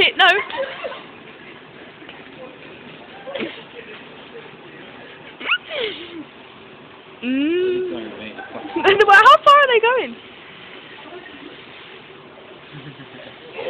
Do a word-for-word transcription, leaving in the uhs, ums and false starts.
Wait, no. Mmm. How far are they going?